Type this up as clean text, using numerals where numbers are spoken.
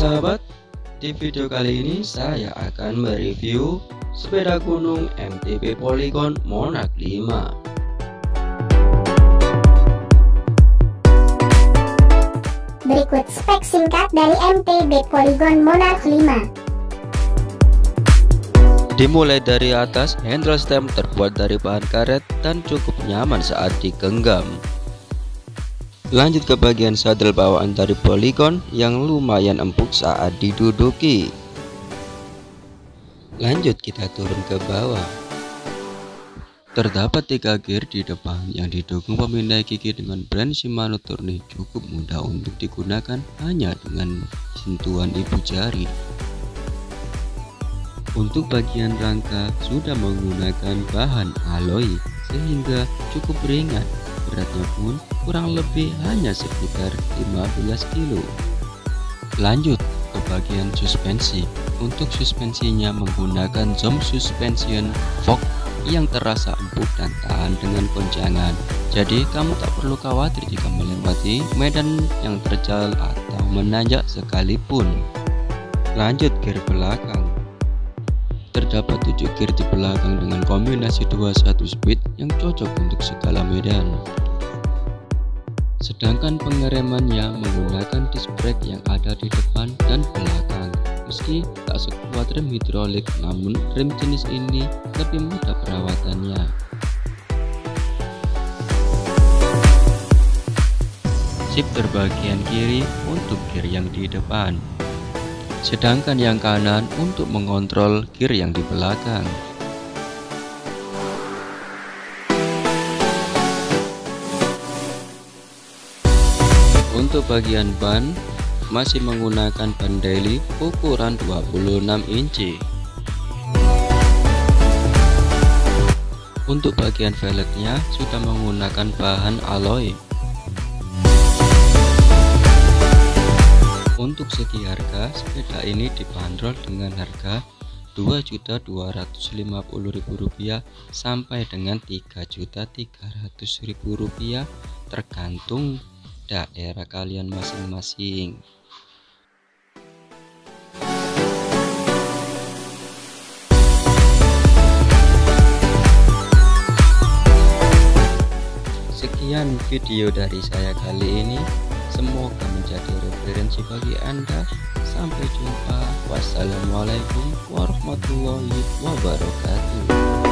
sahabat, di video kali ini saya akan mereview sepeda gunung MTB Polygon Monarch 5. Berikut spek singkat dari MTB Polygon Monarch 5. Dimulai dari atas, handle stem terbuat dari bahan karet dan cukup nyaman saat digenggam. Lanjut ke bagian sadel bawaan dari Polygon yang lumayan empuk saat diduduki. Lanjut kita turun ke bawah. Terdapat 3 gear di depan yang didukung pemindai gigi dengan brand Shimano Tourney, cukup mudah untuk digunakan hanya dengan sentuhan ibu jari. Untuk bagian rangka sudah menggunakan bahan alloy sehingga cukup ringan, beratnya pun kurang lebih hanya sekitar 15 kg. Lanjut ke bagian suspensi. Untuk suspensinya menggunakan Zoom Suspension Fork yang terasa empuk dan tahan dengan goncangan. Jadi kamu tak perlu khawatir jika melewati medan yang terjal atau menanjak sekalipun. Lanjut gear belakang. Terdapat 7 gear di belakang dengan kombinasi 21 speed yang cocok untuk segala medan. Sedangkan pengeremannya menggunakan disc brake yang ada di depan dan belakang. Meski tak sekuat rem hidrolik, namun rem jenis ini lebih mudah perawatannya. Shifter bagian kiri untuk gear yang di depan, sedangkan yang kanan untuk mengontrol gear yang di belakang. Untuk bagian ban masih menggunakan ban daily ukuran 26 inci. Untuk bagian velgnya sudah menggunakan bahan alloy. Untuk segi harga, sepeda ini dibanderol dengan harga Rp2.250.000 sampai dengan Rp3.300.000 tergantung daerah kalian masing-masing. Sekian video dari saya kali ini. Semoga menjadi referensi bagi Anda. Sampai jumpa. Wassalamualaikum warahmatullahi wabarakatuh.